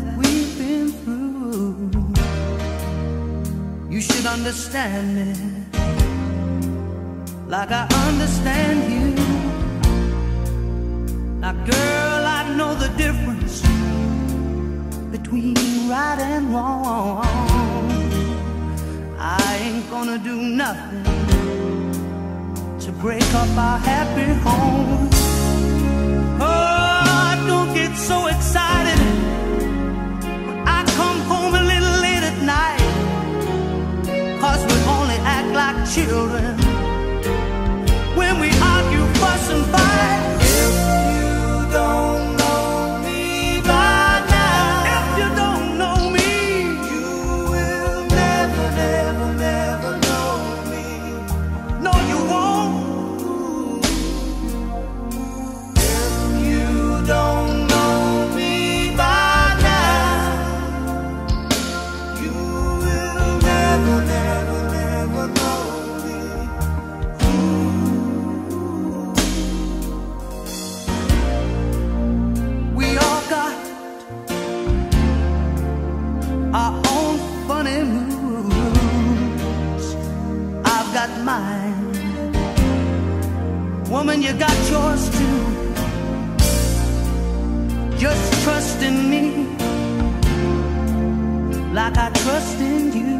that we've been through, you should understand me like I understand you. Now girl, I know the difference between right and wrong. I ain't gonna do nothing to break up our happy home. Oh, don't get so excited when I come home a little late at night, 'cause we only act like children when we argue, fuss and fight. If you don't know me by now, if you don't know me, you will never, never, never know me. No, you won't. If you don't know me by now, you will never, never, never know me. We all got our own funny moods. I've got mine. Woman, you got yours too. Just trust in me like I trust in you.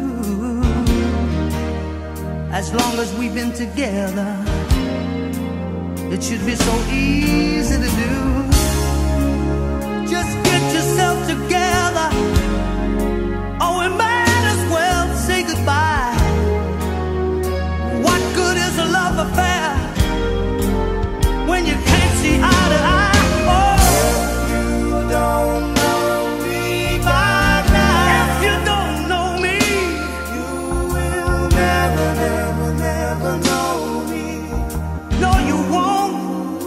As long as we've been together, it should be so easy to do. Just get yourself together, or we might as well say goodbye. What good is a love affair when you can't see eye to eye? Oh, if you don't know me by now, if you don't know me, you will never, never, never know me. No, you won't.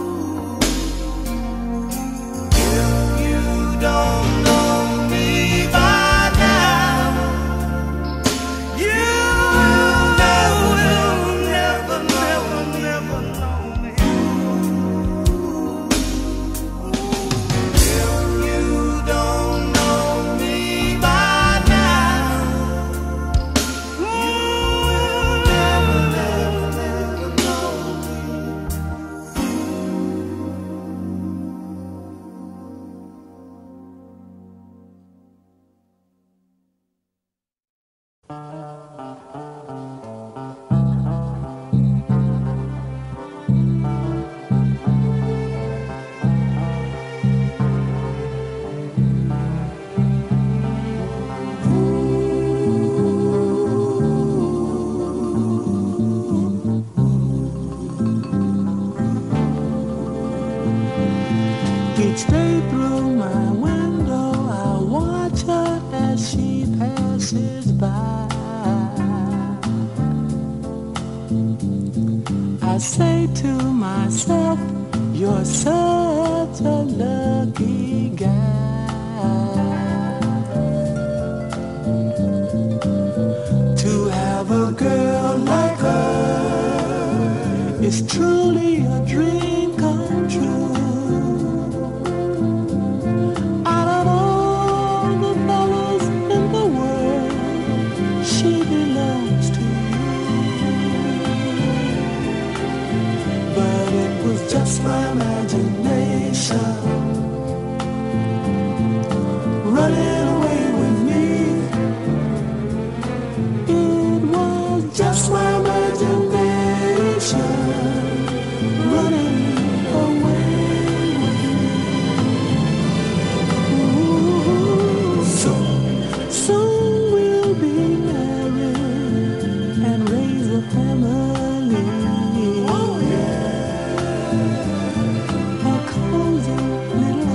If you don't know me by now, you will never, never, never know me. If you don't know me by now, you will never, never, never know me. Each day through my window, I watch her as she passes by. I say to myself, you're such a lucky guy to have a girl like her. Is truly a dream come true. Out of all the fellas in the world, she belongs to you. But it was just my imagination running away with me. It was just my imagination running away with me. Ooh, soon we'll be married and raise a family. Oh yeah, a cozy little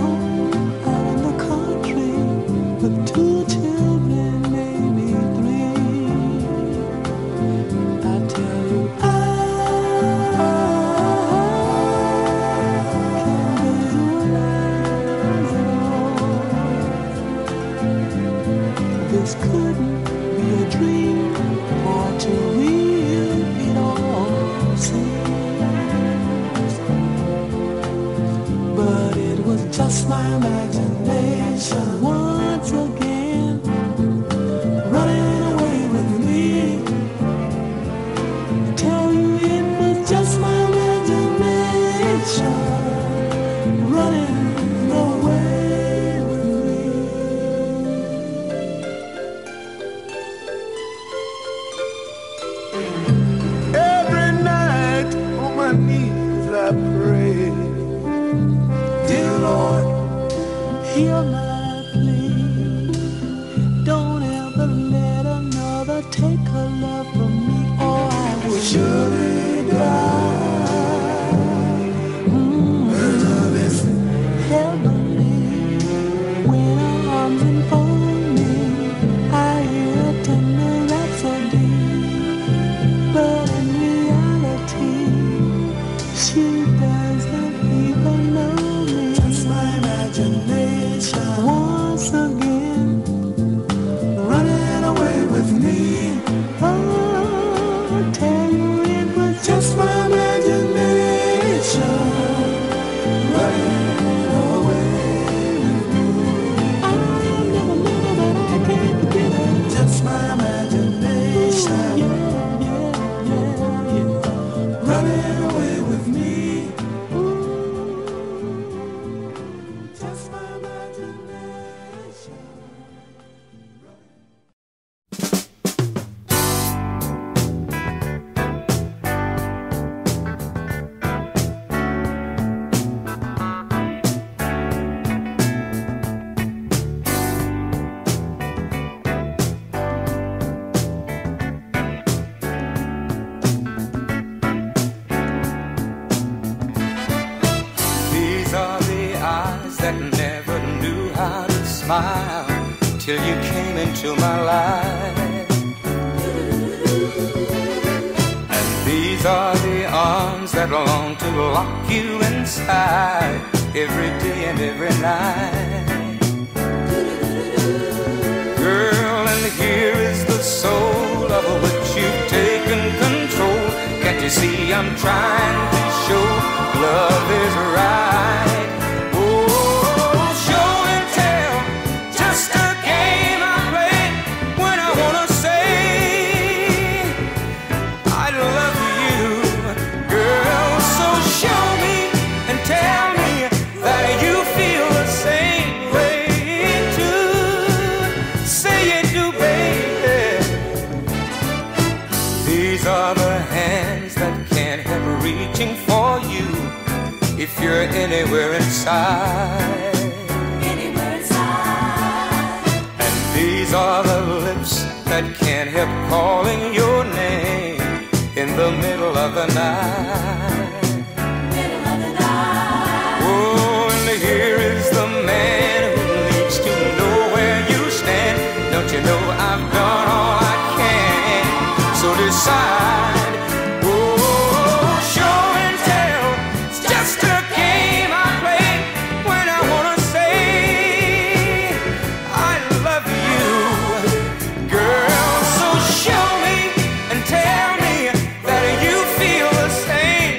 I pray. Dear Lord, hear my plea. Don't ever let another take her love from me, or I will surely die. Her love is heavenly. When her arms enfold me, I hear a tender rhapsody. But in reality, she doesn't even know me. Just my imagination. Once again, running away with me. Oh, tell you it was just my imagination. Running away with me. I never knew that I can't forget it. Just my imagination. Yeah. Running away with me. Just my imagination. These are the eyes that never knew how to smile till you came into my life. And these are the arms that long to lock you inside every day and every night. Girl, and here is the soul of which you've taken control. Can't you see I'm trying to show love is right? Oh, show and tell, just a game I play when I wanna say I love you, girl. So show me and tell me that you feel the same way too. Say you do, baby. These are the hands that can't help reaching for you if you're anywhere inside. Anywhere inside. And these are the lips that can't help calling your name in the middle of the night. Middle of the night. Oh, and here is the man who needs to know where you stand. Don't you know I've done all I can? So decide. Oh, show and tell, it's just a game I play when I wanna say I love you, girl. So show me and tell me that you feel the same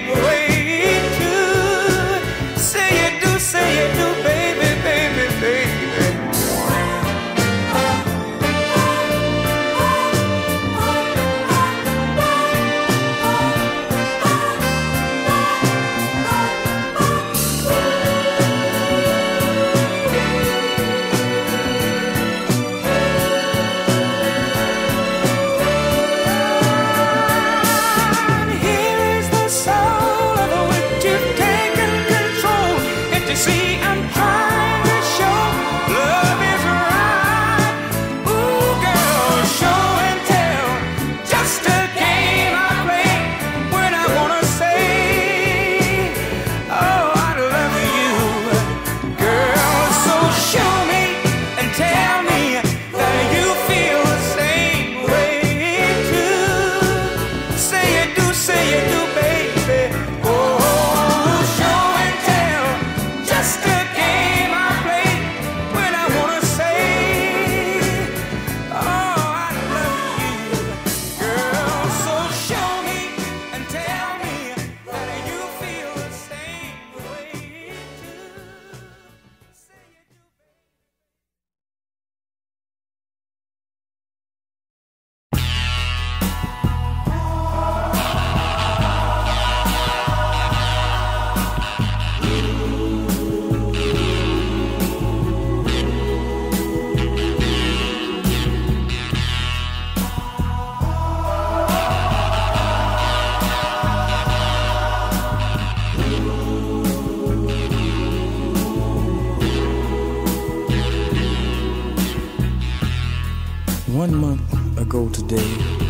1 month ago today,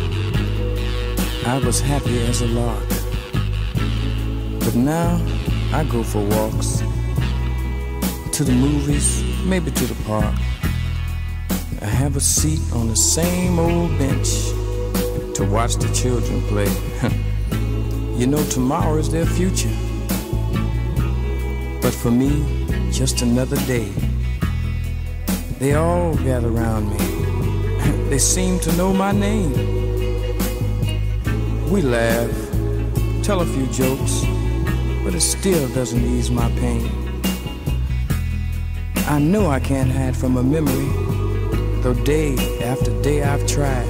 I was happy as a lark. But now I go for walks, to the movies, maybe to the park. I have a seat on the same old bench to watch the children play. You know, tomorrow is their future. But for me, just another day. They all gather around me. They seem to know my name. We laugh, tell a few jokes, but it still doesn't ease my pain. I know I can't hide from a memory, though day after day I've tried.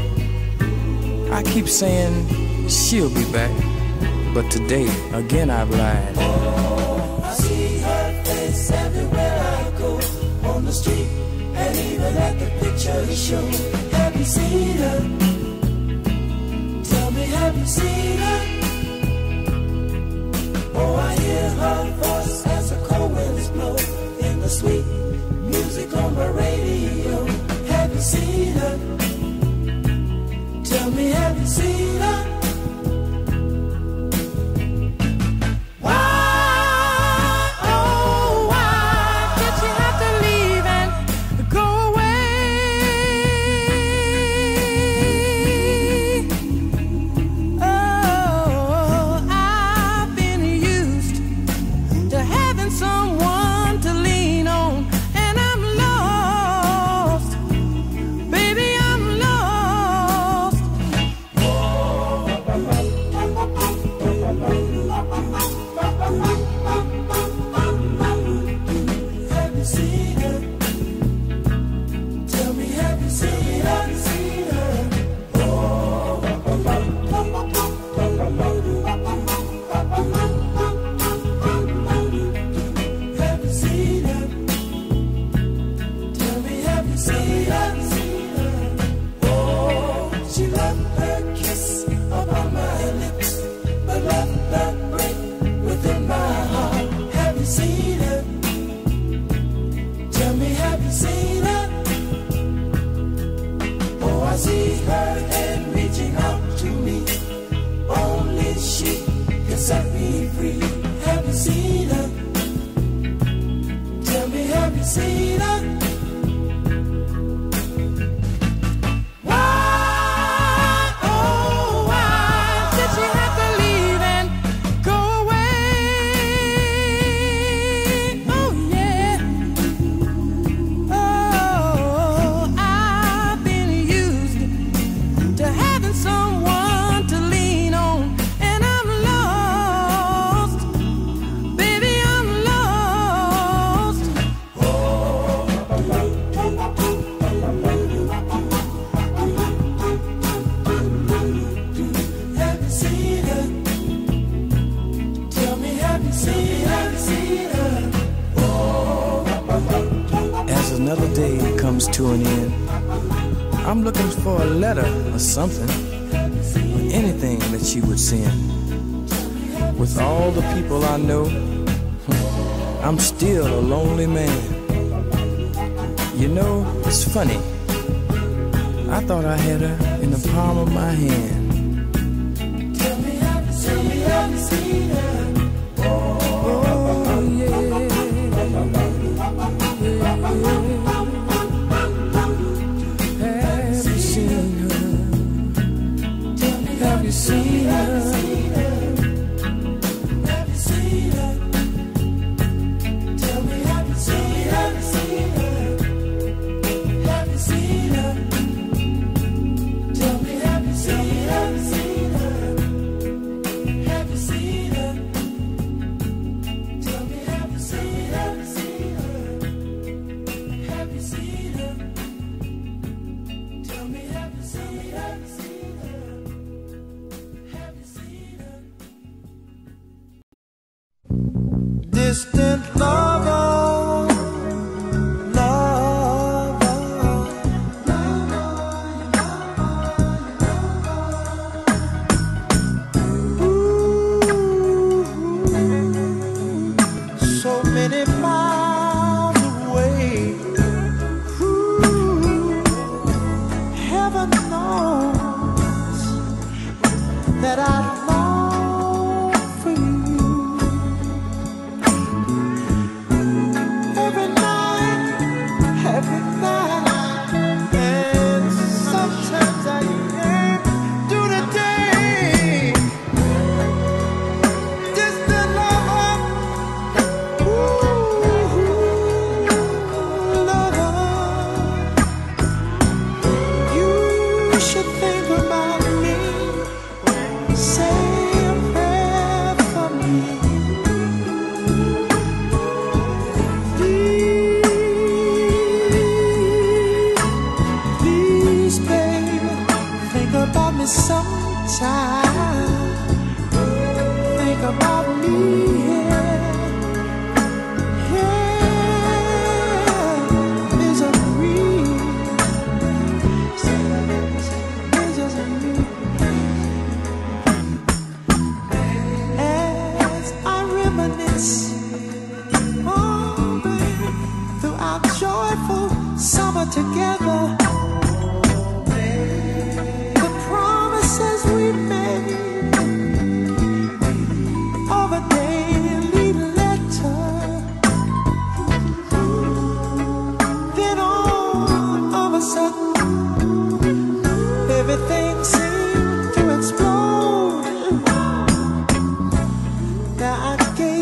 I keep saying she'll be back, but today again I've lied. Oh, I see her face everywhere I go, on the street and even at the picture show. Have you seen her? Tell me, have you seen her? Oh, I hear her voice as the cold winds blow in the sweet music on the radio. Have you seen her? Tell me, have you seen her? Another day comes to an end. I'm looking for a letter or something, or anything that she would send. With all the people I know, I'm still a lonely man. You know, it's funny. I thought I had her in the palm of my hand. Tell me, have you seen her? Oh, yeah. Have you seen her? Have you seen her? Tell me, have you seen her? Have you seen her? Tell me, have you seen her? Have you seen her? Tell me, have you seen her? Have you seen her? Tell me, have you seen her? Distant lover, so many miles away.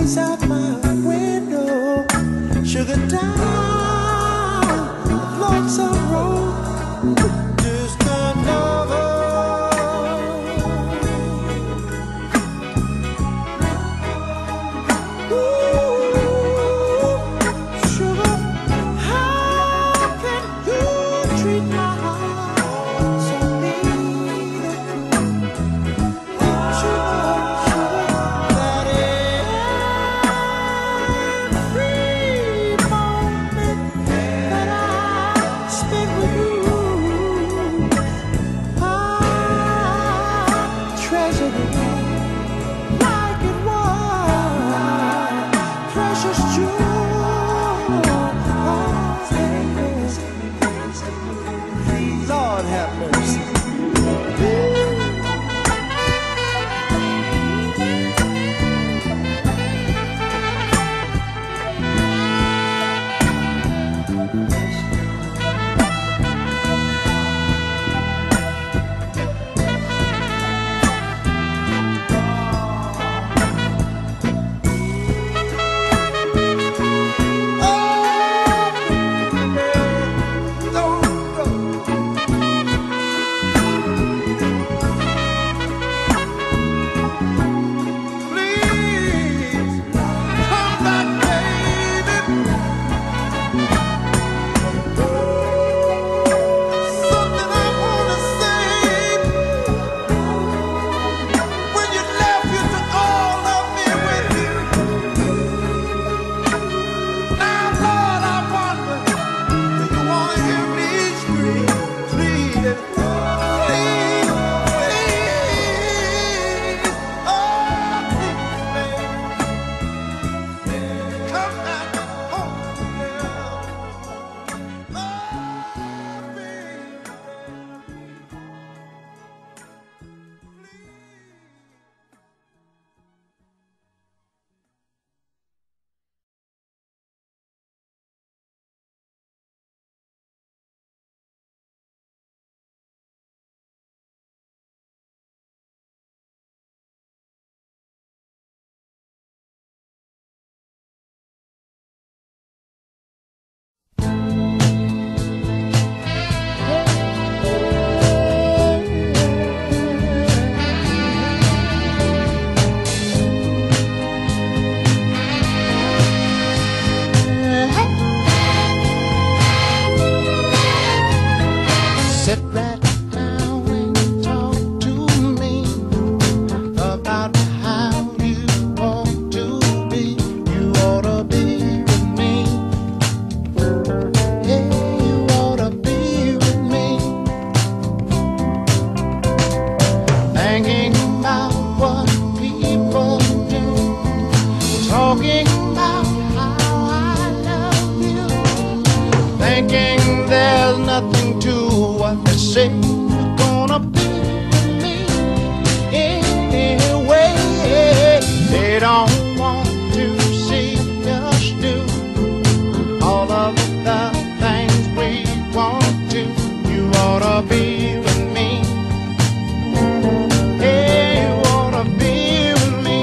out my window, sugar down, lonesome road, just another. Ooh, sugar, how can you treat my heart so mean? Lord have mercy. Sit right down and talk to me about how you ought to be. You ought to be with me. Yeah, you ought to be with me. Thinking about what people do, talking about how I love you, thinking there's nothing to what they say. You're gonna be with me anyway. They don't want to see us do all of the things we want to. You ought to be with me. Hey, you ought to be with me.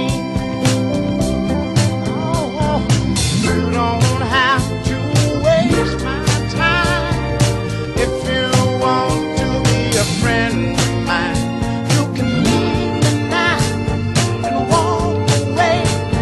Oh, you don't have to waste my time. If you want to be a friend of mine, you can leave me now and walk away.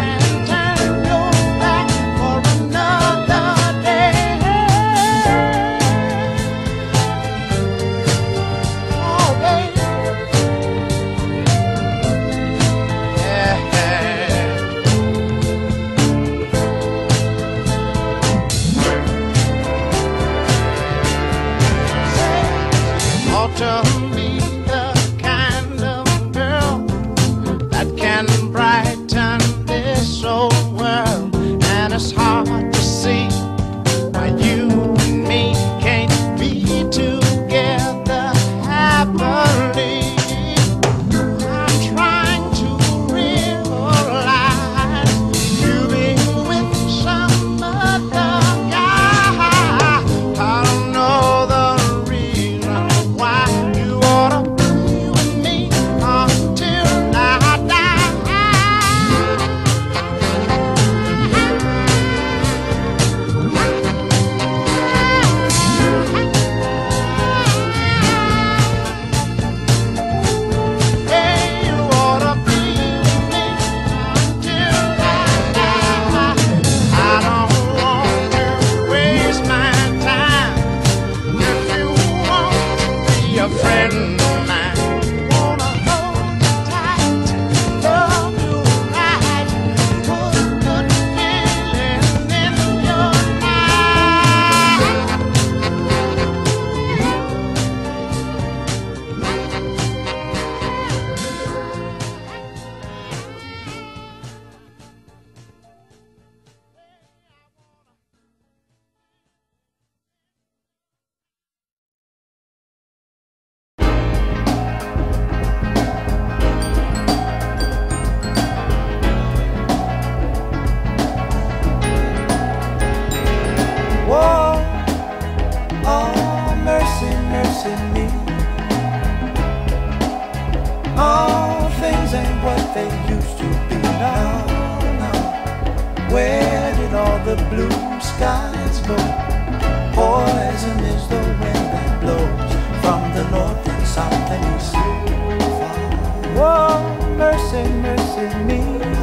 the blue skies low. Poison is the wind that blows from the north and south and east. Oh, mercy, mercy me.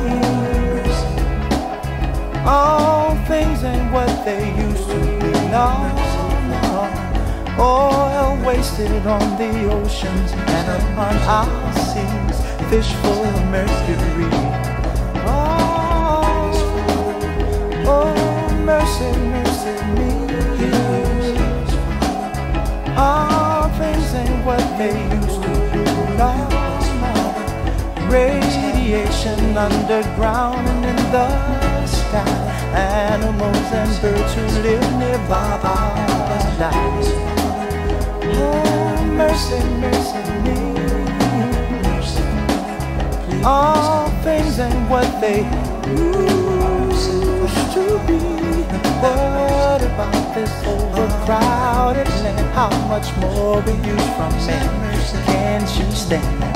All things ain't what they used to be. No, no. Oil wasted on the oceans and upon our seas, fish full of mercury. Oh, mercy, mercy me. All things ain't what they used to be. No, no. Radiation underground and in the sky. Animals and birds who live nearby die. Oh, mercy, mercy me. All things ain't what they used to be. What about this overcrowded land? How much more we use from men? Can't you stand that?